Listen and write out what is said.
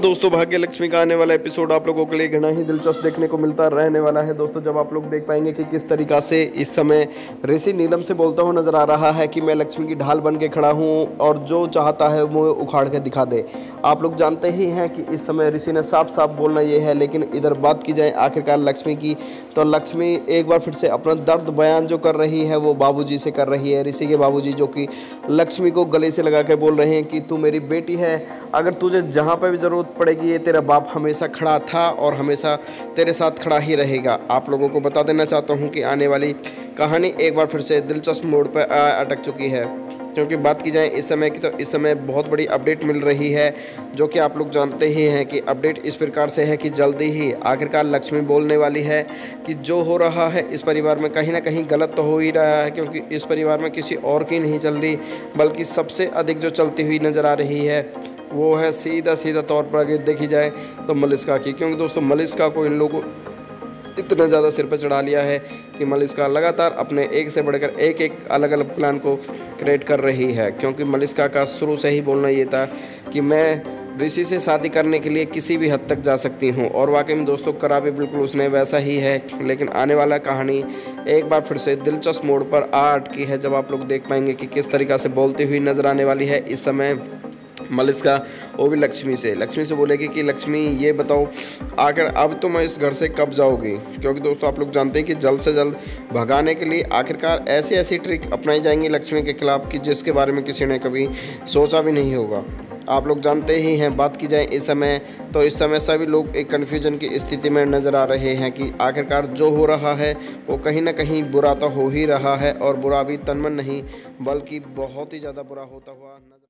दोस्तों, भाग्य लक्ष्मी का आने वाला एपिसोड आप लोगों के लिए घना ही दिलचस्प देखने को मिलता रहने वाला है। दोस्तों, जब आप लोग देख पाएंगे कि किस तरीका से इस समय ऋषि नीलम से बोलता हुआ नजर आ रहा है कि मैं लक्ष्मी की ढाल बन के खड़ा हूं और जो चाहता है वो उखाड़ के दिखा दे। आप लोग जानते ही हैं कि इस समय ऋषि ने साफ साफ बोलना ये है, लेकिन इधर बात की जाए आखिरकार लक्ष्मी की, तो लक्ष्मी एक बार फिर से अपना दर्द बयान जो कर रही है वो बाबूजी से कर रही है। ऋषि के बाबूजी जो कि लक्ष्मी को गले से लगा के बोल रहे हैं कि तू मेरी बेटी है, अगर तुझे जहाँ पर भी ज़रूरत पड़ेगी ये तेरा बाप हमेशा खड़ा था और हमेशा तेरे साथ खड़ा ही रहेगा। आप लोगों को बता देना चाहता हूँ कि आने वाली कहानी एक बार फिर से दिलचस्प मोड़ पर अटक चुकी है, क्योंकि बात की जाए इस समय की तो इस समय बहुत बड़ी अपडेट मिल रही है, जो कि आप लोग जानते ही हैं कि अपडेट इस प्रकार से है कि जल्दी ही आखिरकार लक्ष्मी बोलने वाली है कि जो हो रहा है इस परिवार में कहीं ना कहीं गलत तो हो ही रहा है, क्योंकि इस परिवार में किसी और की नहीं चल रही, बल्कि सबसे अधिक जो चलती हुई नज़र आ रही है वो है सीधा तौर पर अगर देखी जाए तो मलिष्का की। क्योंकि दोस्तों मलिष्का को इन लोगों इतना ज़्यादा सिर पर चढ़ा लिया है कि मलिष्का लगातार अपने एक से बढ़कर एक अलग अलग प्लान को क्रिएट कर रही है। क्योंकि मलिष्का का शुरू से ही बोलना ये था कि मैं ऋषि से शादी करने के लिए किसी भी हद तक जा सकती हूँ, और वाकई में दोस्तों करा भी बिल्कुल उसने वैसा ही है। लेकिन आने वाला कहानी एक बार फिर से दिलचस्प मोड़ पर आ अटकी है, जब आप लोग देख पाएंगे कि किस तरीक़ा से बोलती हुई नज़र आने वाली है इस समय मलिष्का, वो भी लक्ष्मी से बोलेगी कि लक्ष्मी ये बताओ आखिर अब तो मैं इस घर से कब जाऊँगी। क्योंकि दोस्तों आप लोग जानते हैं कि जल्द से जल्द भगाने के लिए आखिरकार ऐसी ट्रिक अपनाई जाएंगी लक्ष्मी के खिलाफ कि जिसके बारे में किसी ने कभी सोचा भी नहीं होगा। आप लोग जानते ही हैं, बात की जाए इस समय तो इस समय सभी लोग एक कन्फ्यूजन की स्थिति में नज़र आ रहे हैं कि आखिरकार जो हो रहा है वो कहीं ना कहीं बुरा तो हो ही रहा है, और बुरा भी तन मन नहीं बल्कि बहुत ही ज़्यादा बुरा होता हुआ नजर